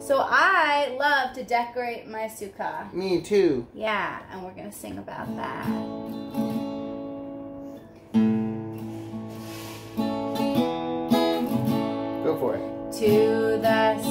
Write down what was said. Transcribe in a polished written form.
So I love to decorate my sukkah. Me too. Yeah, and we're going to sing about that. Go for it. To the